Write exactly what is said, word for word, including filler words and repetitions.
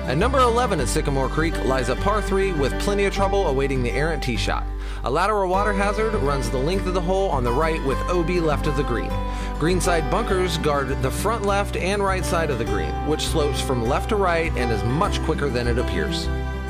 At number eleven at Sycamore Creek lies a par three with plenty of trouble awaiting the errant tee shot. A lateral water hazard runs the length of the hole on the right with O B left of the green. Greenside bunkers guard the front left and right side of the green, which slopes from left to right and is much quicker than it appears.